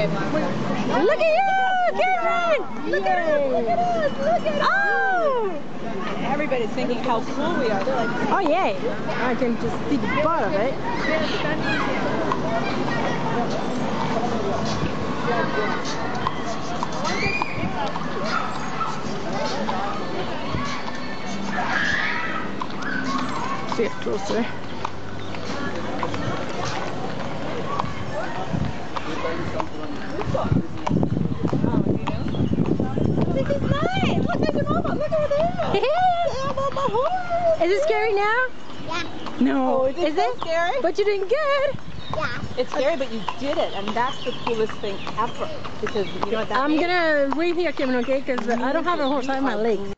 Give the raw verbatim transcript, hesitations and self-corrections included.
Look at you, Karen! Look at us! Look at us! Look at us! Oh! Everybody's thinking how cool we are. They're like, oh yay! I can just see the butt of it. See it closer. this is nice. Look, there's your mama. Look over there. Yeah, mama, horse. Is it scary now? Yeah. No. Oh, is it is so it scary? But you're doing good. Yeah. It's scary, but you did it, and that's the coolest thing ever. Because you know what that I'm means? gonna wait here, Kevin, okay? Because I don't have a horse. I have my legs.